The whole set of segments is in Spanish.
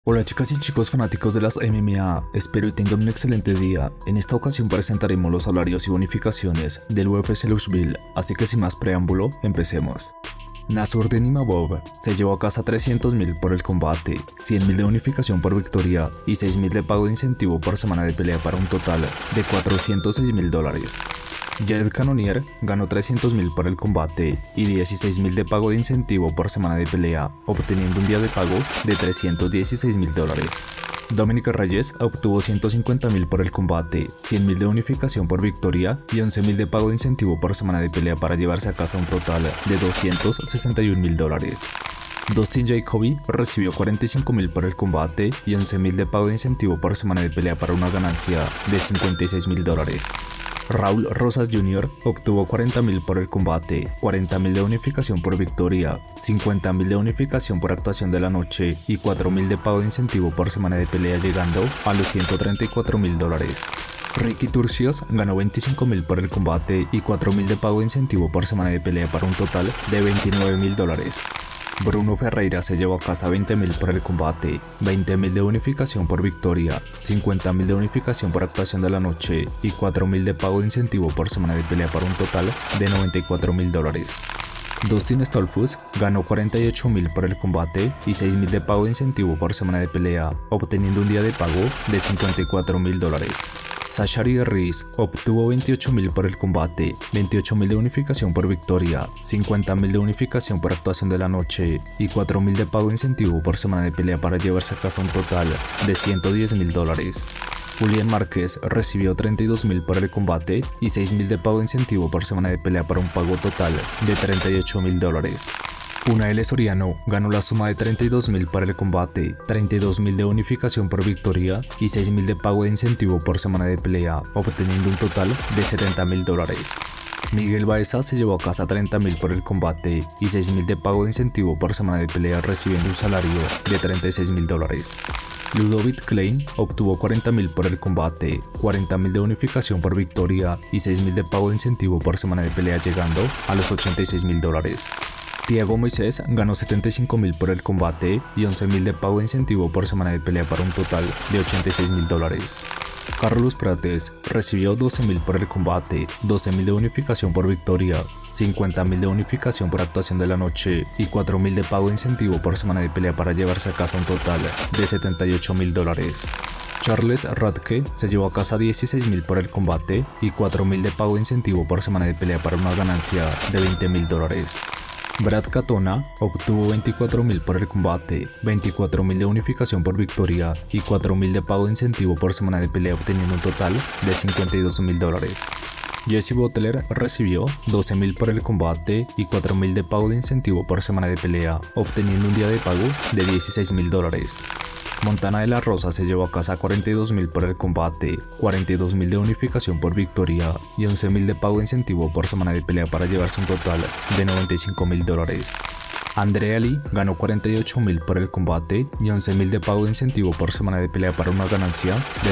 Hola chicas y chicos fanáticos de las MMA, espero y tengan un excelente día. En esta ocasión presentaremos los salarios y bonificaciones del UFC Louisville, así que sin más preámbulo, empecemos. Nassourdine Imavov se llevó a casa 300.000 por el combate, 100.000 de bonificación por victoria y 6.000 de pago de incentivo por semana de pelea para un total de $406.000. Jared Cannonier ganó 300.000 por el combate y 16.000 de pago de incentivo por semana de pelea, obteniendo un día de pago de $316.000. Dominic Reyes obtuvo 150.000 por el combate, 100.000 de bonificación por victoria y 11.000 de pago de incentivo por semana de pelea para llevarse a casa un total de $261.000. Dustin Jacoby recibió 45.000 por el combate y 11.000 de pago de incentivo por semana de pelea para una ganancia de $56.000. Raúl Rosas Jr. obtuvo 40.000 por el combate, 40.000 de bonificación por victoria, 50.000 de bonificación por actuación de la noche y 4.000 de pago de incentivo por semana de pelea, llegando a los $134.000. Ricky Turcios ganó 25.000 por el combate y 4.000 de pago de incentivo por semana de pelea para un total de $29.000. Bruno Ferreira se llevó a casa 20.000 por el combate, 20.000 de bonificación por victoria, 50.000 de bonificación por actuación de la noche y 4.000 de pago de incentivo por semana de pelea para un total de $94.000. Dustin Stolfus ganó 48.000 por el combate y 6.000 de pago de incentivo por semana de pelea, obteniendo un día de pago de $54.000. Zachary Reese obtuvo 28.000 por el combate, 28.000 de bonificación por victoria, 50.000 de bonificación por actuación de la noche y 4.000 de pago de incentivo por semana de pelea para llevarse a casa un total de $110.000. Julián Márquez recibió 32.000 por el combate y 6.000 de pago de incentivo por semana de pelea para un pago total de $38.000. Unaele Soriano ganó la suma de 32.000 para el combate, 32.000 de bonificación por victoria y 6.000 de pago de incentivo por semana de pelea, obteniendo un total de $70.000. Miguel Baeza se llevó a casa 30.000 por el combate y 6.000 de pago de incentivo por semana de pelea, recibiendo un salario de $36.000. Ludovic Klein obtuvo 40.000 por el combate, 40.000 de bonificación por victoria y 6.000 de pago de incentivo por semana de pelea, llegando a los $86.000. Thiago Moisés ganó 75.000 por el combate y 11.000 de pago de incentivo por semana de pelea para un total de $86.000. Carlos Prates recibió 12.000 por el combate, 12.000 de bonificación por victoria, 50.000 de bonificación por actuación de la noche y 4.000 de pago de incentivo por semana de pelea para llevarse a casa un total de $78.000. Charles Radke se llevó a casa 16.000 por el combate y 4.000 de pago de incentivo por semana de pelea para una ganancia de $20.000. Brad Katona obtuvo 24.000 por el combate, 24.000 de bonificación por victoria y 4.000 de pago de incentivo por semana de pelea, obteniendo un total de $52.000. Jesse Butler recibió 12.000 por el combate y 4.000 de pago de incentivo por semana de pelea, obteniendo un día de pago de $16.000. Montana de la Rosa se llevó a casa 42.000 por el combate, 42.000 de bonificación por victoria y 11.000 de pago de incentivo por semana de pelea para llevarse un total de $95.000. Andrea Lee ganó 48.000 por el combate y 11.000 de pago de incentivo por semana de pelea para una ganancia de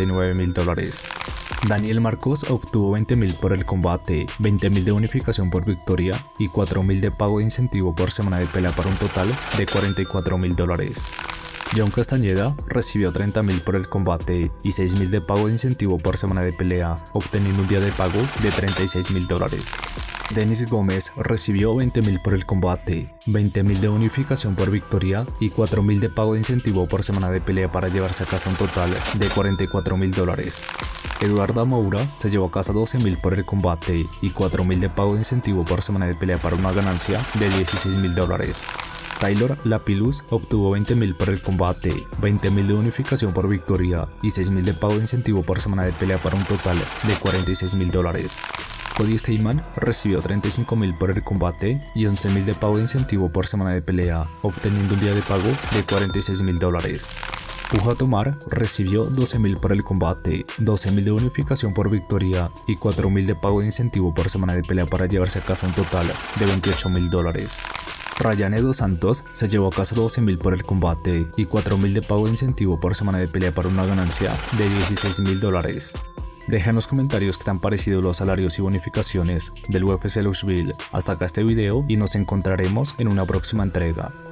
$59.000. Daniel Marcos obtuvo 20.000 por el combate, 20.000 de bonificación por victoria y 4.000 de pago de incentivo por semana de pelea para un total de $44.000. John Castañeda recibió 30.000 por el combate y 6.000 de pago de incentivo por semana de pelea, obteniendo un día de pago de $36.000. Denis Gómez recibió 20.000 por el combate, 20.000 de bonificación por victoria y 4.000 de pago de incentivo por semana de pelea para llevarse a casa un total de $44.000. Eduarda Moura se llevó a casa 12.000 por el combate y 4.000 de pago de incentivo por semana de pelea para una ganancia de $16.000. Taylor Lapillus obtuvo 20.000 por el combate, 20.000 de bonificación por victoria y 6.000 de pago de incentivo por semana de pelea para un total de $46.000. Cody Stamann recibió 35.000 por el combate y 11.000 de pago de incentivo por semana de pelea, obteniendo un día de pago de $46.000. Puja Tomar recibió 12.000 por el combate, 12.000 de bonificación por victoria y 4.000 de pago de incentivo por semana de pelea para llevarse a casa un total de $28.000. Rayane dos Santos se llevó a casa 12.000 por el combate y 4.000 de pago de incentivo por semana de pelea para una ganancia de $16.000. Deja en los comentarios qué te han parecido los salarios y bonificaciones del UFC Louisville. Hasta acá este video y nos encontraremos en una próxima entrega.